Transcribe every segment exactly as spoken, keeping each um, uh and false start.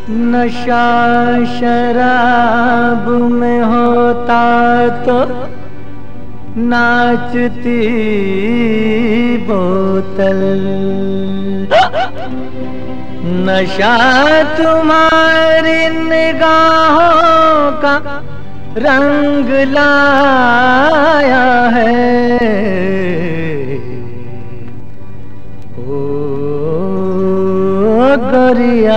नशा शराब में होता तो नाचती बोतल, नशा तुम्हारी निगाहों का रंग लाया है। ओ गोरिया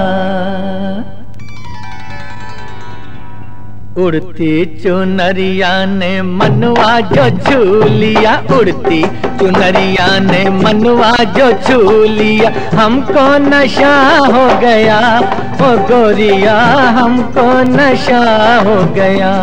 उड़ती चुनरिया ने मनवा जो छू लिया, उड़ती चुनरिया ने मनवा जो छू लिया, हमको नशा हो गया ओ गोरिया, हमको नशा हो गया।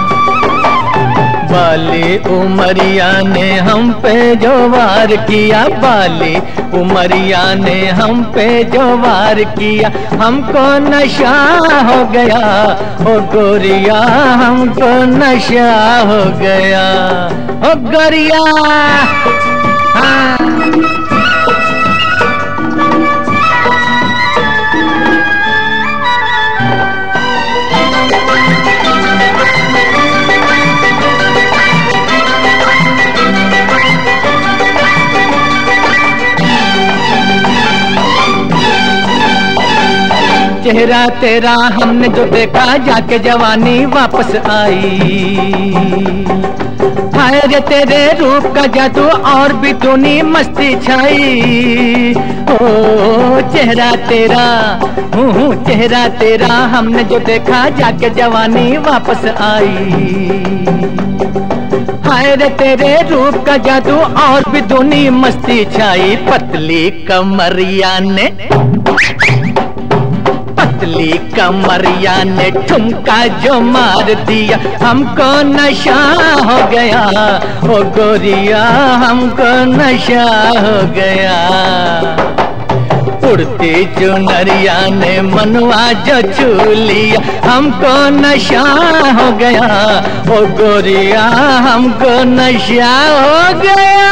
बाली उमरिया ने हम पे जो वार किया, बाली उमरिया ने हम पे जो वार किया, हमको नशा हो गया ओ गोरिया, हमको नशा हो गया ओ गोरिया। हाँ चेहरा तेरा हमने जो देखा, जाके जवानी वापस आई। हाय रे तेरे रूप का जादू और भी तूनी मस्ती छाई। ओ चेहरा तेरा, हूँ चेहरा तेरा हमने जो देखा, जाके जवानी वापस आई। हाय रे तेरे रूप का जादू और भी दूनी मस्ती छाई। पतली कमरिया ने, पतली कमरिया ने ठुमका जो मार दिया, हमको नशा हो गया ओ गोरिया, हमको नशा हो गया। उड़ती चुनरिया ने मनवा जो छू लिया, हमको नशा हो गया ओ गोरिया, हमको नशा हो गया।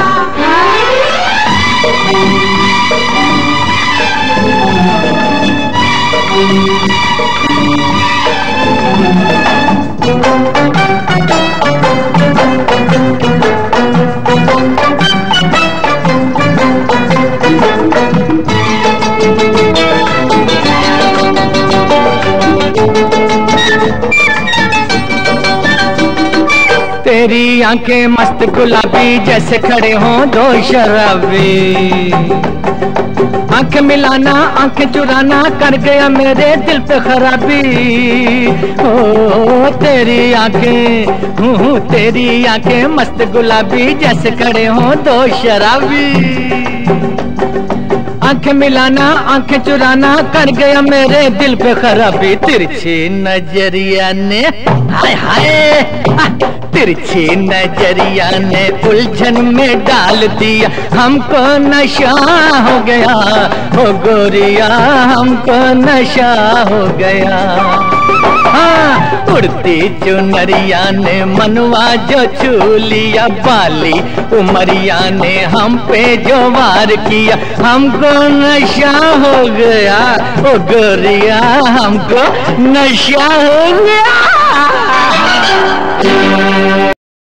तेरी आंखें मस्त गुलाबी जैसे खड़े हों दो शराबी, आंखें मिलाना आंखें चुराना कर गया मेरे दिल पे खराबी। ओ तेरी आंखें, हूँ तेरी आंखें मस्त गुलाबी जैसे खड़े हों दो शराबी, आंखें मिलाना आंखें चुराना कर गया मेरे दिल पे खराबी। तिरछी नजरिया ने, हाय हाय तिरछी नजरिया ने उलझन में डाल दिया, हमको नशा हो गया ओ गोरिया, हमको नशा हो गया। हाँ उड़ती चुनरिया ने मनवा जो छू लिया, बाली उमरिया ने हम पे जो वार किया, हमको नशा हो गया ओ गोरिया, हमको नशा हो गया।